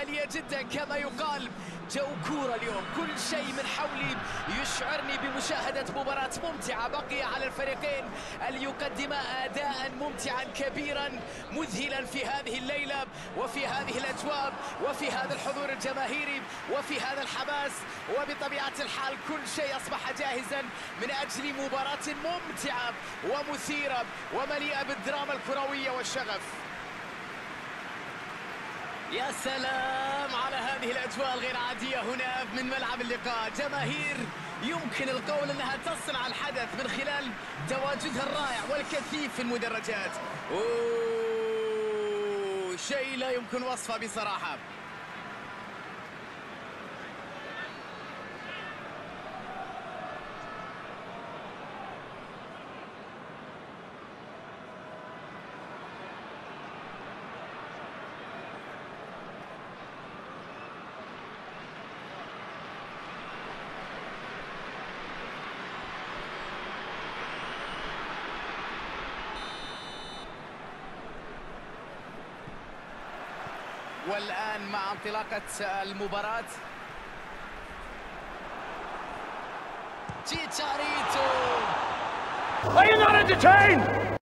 عالية جدا كما يقال. جو كورة اليوم، كل شيء من حولي يشعرني بمشاهدة مباراة ممتعة. بقي على الفريقين أن يقدما أداء ممتعا كبيرا مذهلا في هذه الليلة وفي هذه الأجواء وفي هذا الحضور الجماهيري وفي هذا الحماس، وبطبيعة الحال كل شيء أصبح جاهزا من أجل مباراة ممتعة ومثيرة ومليئة بالدراما الكروية والشغف. يا سلام على هذه الأجواء الغير عادية هنا من ملعب اللقاء. جماهير يمكن القول أنها تصنع الحدث من خلال تواجدها الرائع والكثيف في المدرجات. شيء لا يمكن وصفه بصراحة. والآن مع انطلاقة المباراة تشيتشاريتو. Are you not entertained?